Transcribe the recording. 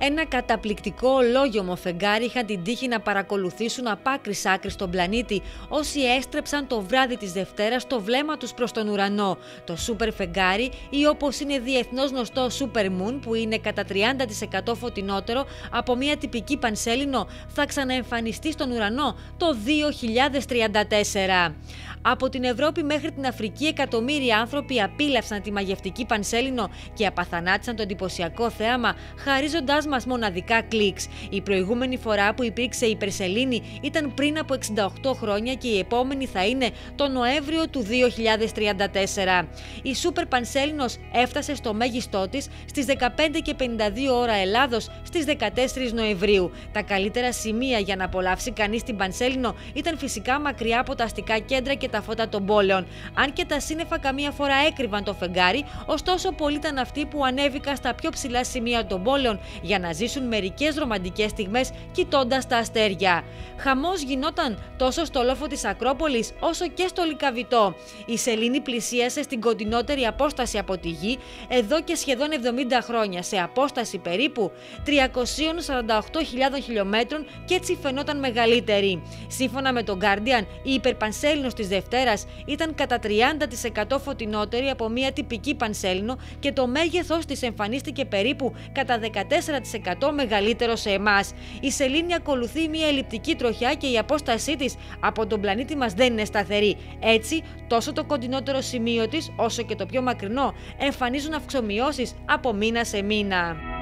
Ένα καταπληκτικό ολόγιομο φεγγάρι είχαν την τύχη να παρακολουθήσουν από άκρη σ' άκρη στον πλανήτη όσοι έστρεψαν το βράδυ της Δευτέρας το βλέμμα τους προς τον ουρανό. Το σούπερ φεγγάρι, ή όπως είναι διεθνώς γνωστό Super Moon, που είναι κατά 30% φωτεινότερο από μια τυπική πανσέλινο, θα ξαναεμφανιστεί στον ουρανό το 2034. Από την Ευρώπη μέχρι την Αφρική, εκατομμύρια άνθρωποι απίλαυσαν τη μαγευτική πανσέλινο και απαθανάτησαν το εντυπωσιακό θέαμα, χαρίζοντάς μας μοναδικά κλικς. Η προηγούμενη φορά που υπήρξε υπερσελήνη ήταν πριν από 68 χρόνια και η επόμενη θα είναι το Νοέμβριο του 2034. Η σούπερ πανσέλινος έφτασε στο μέγιστό της στις 15:52 ώρα Ελλάδος στις 14 Νοεμβρίου. Τα καλύτερα σημεία για να απολαύσει κανείς την πανσέλινο ήταν φυσικά μακριά από τα αστικά κέντρα και τα φώτα των πόλεων. Αν και τα σύννεφα καμία φορά έκρυβαν το φεγγάρι, ωστόσο πολλοί ήταν αυτοί που ανέβηκαν στα πιο ψηλά σημεία των πόλεων για να ζήσουν μερικές ρομαντικές στιγμές κοιτώντας τα αστέρια. Χαμός γινόταν τόσο στο λόφο της Ακρόπολης όσο και στο Λυκαβητό. Η σελήνη πλησίασε στην κοντινότερη απόσταση από τη Γη εδώ και σχεδόν 70 χρόνια, σε απόσταση περίπου 348.000 χιλιόμετρων, και έτσι φαινόταν μεγαλύτερη. Σύμφωνα με τον Guardian, η υπερπανσέλινος της Δευτέρας ήταν κατά 30% φωτεινότερη από μια τυπική πανσέλινο και το μέγεθος της εμφανίστηκε περίπου κατά 14% μεγαλύτερο σε εμάς. Η σελήνη ακολουθεί μια ελλειπτική τροχιά και η απόστασή της από τον πλανήτη μας δεν είναι σταθερή. Έτσι, τόσο το κοντινότερο σημείο της όσο και το πιο μακρινό εμφανίζουν αυξομοιώσεις από μήνα σε μήνα.